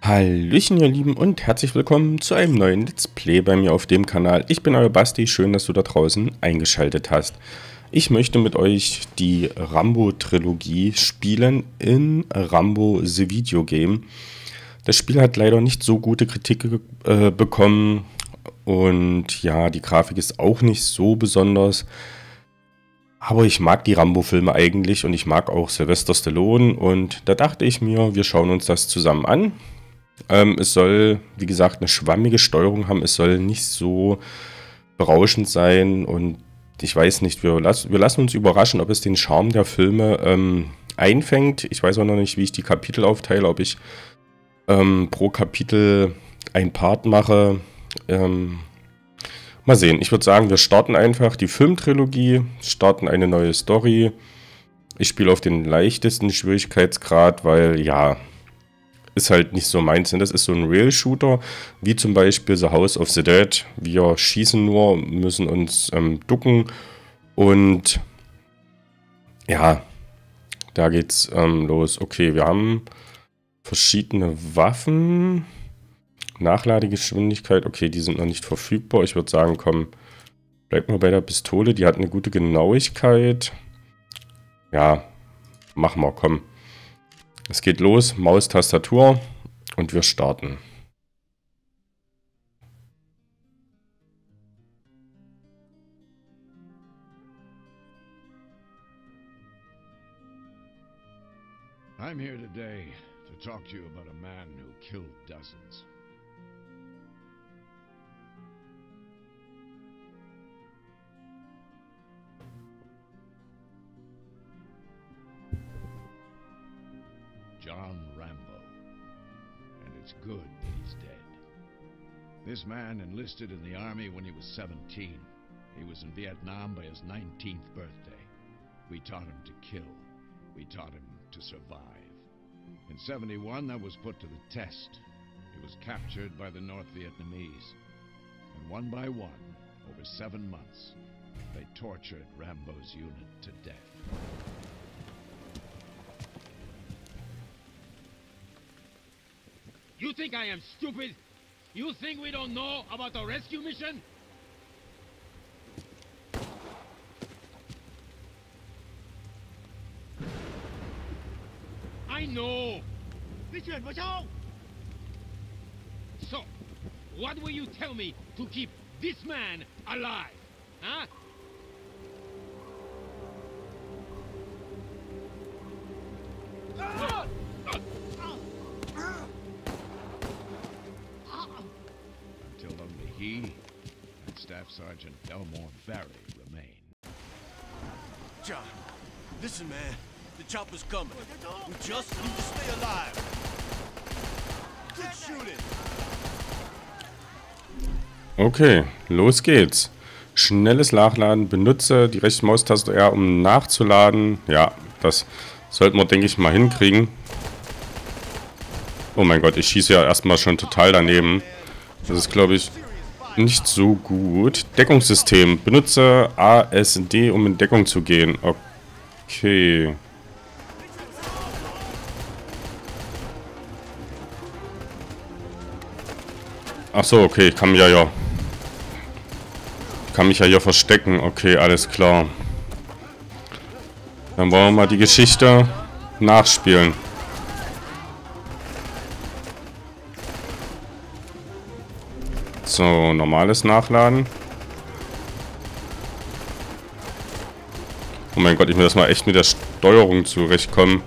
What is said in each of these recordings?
Hallöchen ihr Lieben und herzlich willkommen zu einem neuen Let's Play bei mir auf dem Kanal. Ich bin euer Basti, schön, dass du da draußen eingeschaltet hast. Ich möchte mit euch die Rambo-Trilogie spielen in Rambo The Video Game. Das Spiel hat leider nicht so gute Kritik bekommen und ja, die Grafik ist auch nicht so besonders. Aber ich mag die Rambo-Filme eigentlich und ich mag auch Sylvester Stallone und da dachte ich mir, wir schauen uns das zusammen an. Es soll, wie gesagt, eine schwammige Steuerung haben. Es soll nicht so berauschend sein. Und ich weiß nicht, wir lassen uns überraschen, ob es den Charme der Filme einfängt. Ich weiß auch noch nicht, wie ich die Kapitel aufteile. Ob ich pro Kapitel ein Part mache. Mal sehen. Ich würde sagen, wir starten einfach die Filmtrilogie. Starten eine neue Story. Ich spiele auf den leichtesten Schwierigkeitsgrad, weil, ja, ist halt nicht so meins. Das ist so ein Rail-Shooter, wie zum Beispiel The House of the Dead. Wir schießen nur, müssen uns ducken und ja, da geht's los. Okay, wir haben verschiedene Waffen. Nachladegeschwindigkeit, okay, die sind noch nicht verfügbar. Ich würde sagen, komm, bleib mal bei der Pistole. Die hat eine gute Genauigkeit. Ja, machen wir, komm. Es geht los, Maus, Tastatur und wir starten. I'm here today to talk to you about a man who killed dozens. John Rambo. And it's good that he's dead. This man enlisted in the army when he was 17. He was in Vietnam by his 19th birthday. We taught him to kill. We taught him to survive. In 71, that was put to the test. He was captured by the North Vietnamese. And one by one, over 7 months, they tortured Rambo's unit to death. You think I am stupid? You think we don't know about the rescue mission? I know! So, what will you tell me to keep this man alive? Huh? Until only he and Staff Sergeant Elmore Barry remain. John, listen, man. The chopper's coming. We just need to stay alive. Good shooting. Okay, los geht's. Schnelles Nachladen. Benutze die rechte Maustaste R, um nachzuladen. Ja, das sollten wir, denke ich, mal hinkriegen. Oh mein Gott, ich schieße ja erstmal schon total daneben. Das ist, glaube ich, nicht so gut. Deckungssystem. Benutze ASD, um in Deckung zu gehen. Okay. Ach so, okay, ich kann mich ja hier verstecken. Okay, alles klar. Dann wollen wir mal die Geschichte nachspielen. So, normales Nachladen. Oh mein Gott, ich muss erstmal echt mit der Steuerung zurechtkommen.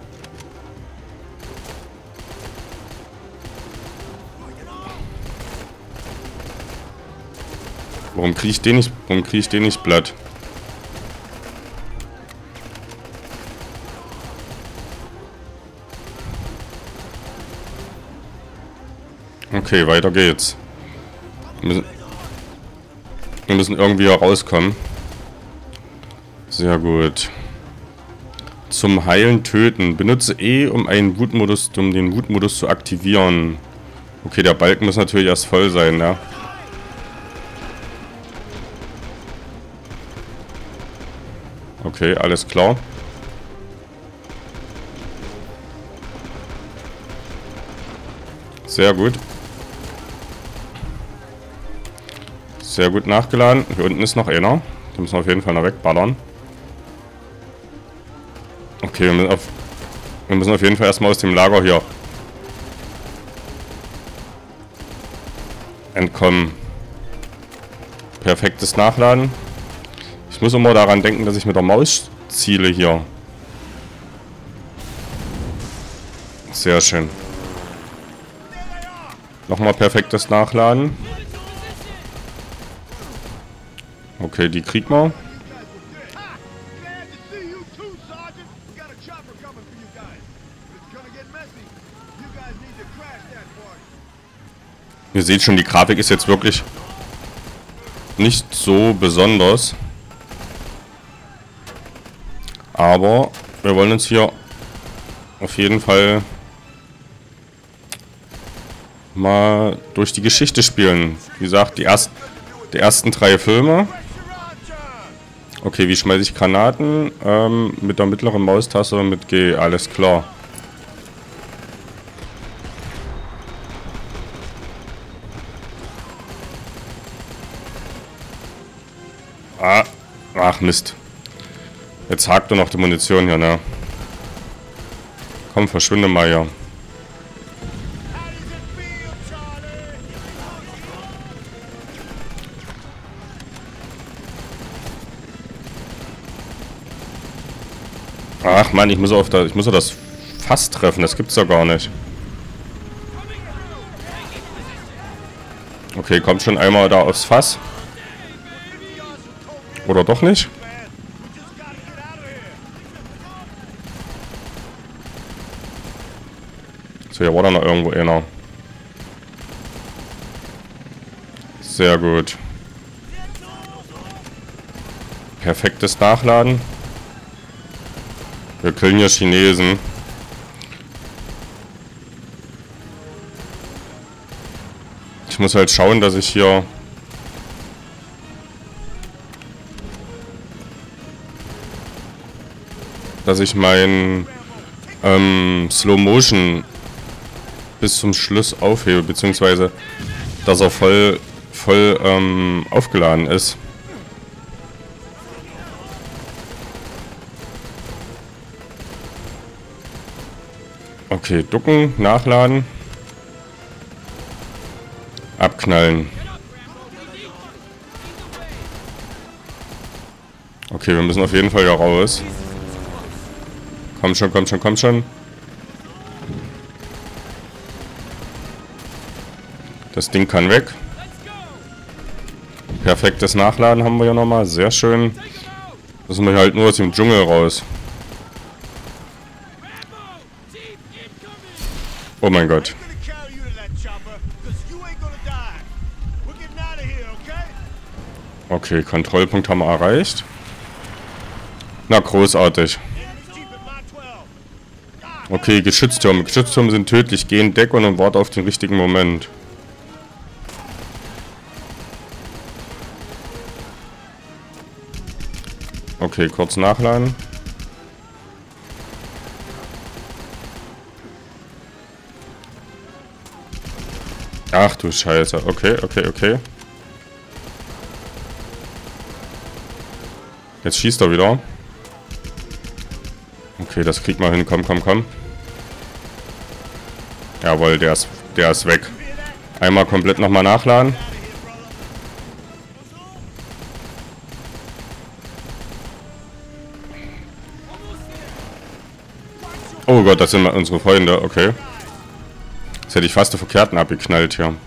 Warum kriege ich den nicht platt? Okay, weiter geht's. Wir müssen irgendwie rauskommen. Sehr gut. Zum Heilen töten. Benutze E, um den Wutmodus zu aktivieren. Okay, der Balken muss natürlich erst voll sein, ja. Okay, alles klar. Sehr gut. Sehr gut nachgeladen. Hier unten ist noch einer. Den müssen wir auf jeden Fall noch wegballern. Okay, wir müssen auf jeden Fall erstmal aus dem Lager hier entkommen. Perfektes Nachladen. Ich muss immer daran denken, dass ich mit der Maus ziele hier. Sehr schön. Nochmal perfektes Nachladen. Okay, die kriegt man. Ihr seht schon, die Grafik ist jetzt wirklich nicht so besonders. Aber wir wollen uns hier auf jeden Fall mal durch die Geschichte spielen. Wie gesagt, die ersten 3 Filme. Okay, wie schmeiße ich Granaten? Mit der mittleren Maustaste und mit G, alles klar. Ach Mist. Jetzt hakt doch noch die Munition hier, ne? Komm, verschwinde mal hier. Ach Mann, ich muss auf das Fass treffen, das gibt's doch gar nicht. Okay, kommt schon einmal da aufs Fass. Oder doch nicht? So, hier war da noch irgendwo einer. Sehr gut. Perfektes Nachladen. Wir killen hier Chinesen. Ich muss halt schauen, dass ich hier mein Slow Motion bis zum Schluss aufhebe, beziehungsweise dass er voll aufgeladen ist. Okay, ducken, nachladen, abknallen. Okay, wir müssen auf jeden Fall hier raus. Komm schon, komm schon, komm schon. Das Ding kann weg. Perfektes Nachladen haben wir ja nochmal. Sehr schön. Müssen wir halt nur aus dem Dschungel raus. Oh mein Gott. Okay, Kontrollpunkt haben wir erreicht. Na, großartig. Okay, Geschütztürme. Geschütztürme sind tödlich. Geh in Deckung und warte auf den richtigen Moment. Okay, kurz nachladen. Ach du Scheiße. Okay, okay, okay. Jetzt schießt er wieder. Okay, das kriegt man hin. Komm, komm, komm. Jawohl, der ist weg. Einmal komplett nochmal nachladen. Oh Gott, das sind unsere Freunde. Okay. Jetzt hätte ich fast den Verkehrten abgeknallt hier.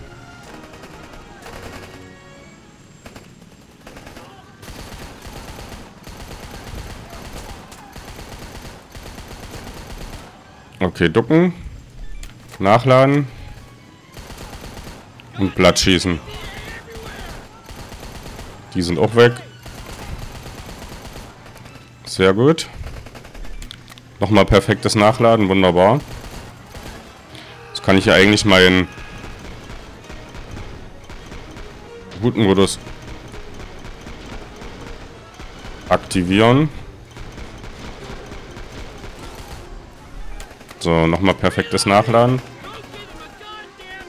Okay, ducken. Nachladen. Und Blatt schießen. Die sind auch weg. Sehr gut. Nochmal perfektes Nachladen, wunderbar. Jetzt kann ich ja eigentlich meinen Routenmodus aktivieren. So, nochmal perfektes Nachladen.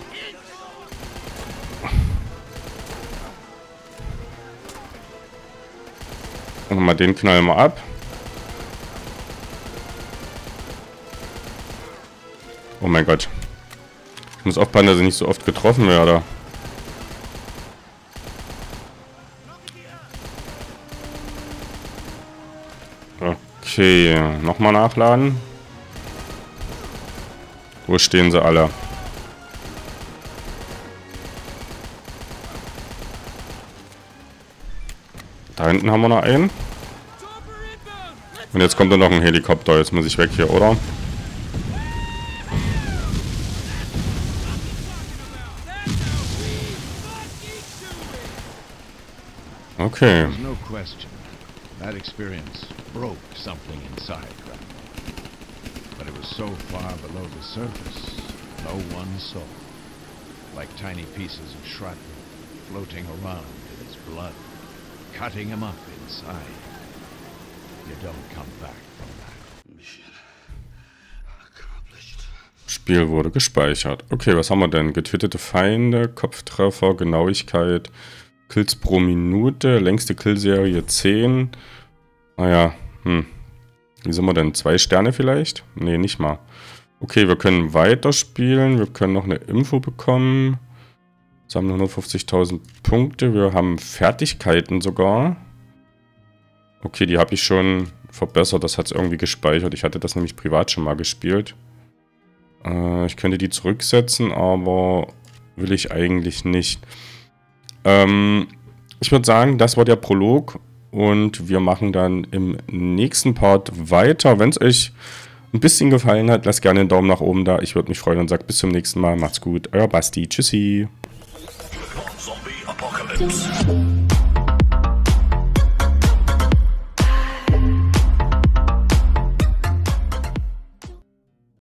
mal den knallen wir ab. Oh mein Gott. Ich muss aufpassen, dass ich nicht so oft getroffen werde. Okay, nochmal nachladen. Wo stehen sie alle? Da hinten haben wir noch einen. Und jetzt kommt da noch ein Helikopter. Jetzt muss ich weg hier, oder? Okay. There's no question. That experience broke something inside Grandma. But it was so far below the surface, no one saw. Like tiny pieces of shrapnel floating around in his blood, cutting him up inside. You don't come back from that. Mission accomplished. Spiel wurde gespeichert. Okay, was haben wir denn? Getötete Feinde, Kopftreffer, Genauigkeit, Kills pro Minute, längste Killserie 10. Naja, wie sind wir denn? 2 Sterne vielleicht? Nee, nicht mal. Okay, wir können weiterspielen. Wir können noch eine Info bekommen. Jetzt haben wir 150.000 Punkte. Wir haben Fertigkeiten sogar. Okay, die habe ich schon verbessert. Das hat es irgendwie gespeichert. Ich hatte das nämlich privat schon mal gespielt. Ich könnte die zurücksetzen, aber will ich eigentlich nicht. Ich würde sagen, das war der Prolog und wir machen dann im nächsten Part weiter. Wenn es euch ein bisschen gefallen hat, lasst gerne einen Daumen nach oben da. Ich würde mich freuen und sage bis zum nächsten Mal. Macht's gut, euer Basti. Tschüssi. Zombie Apocalypse.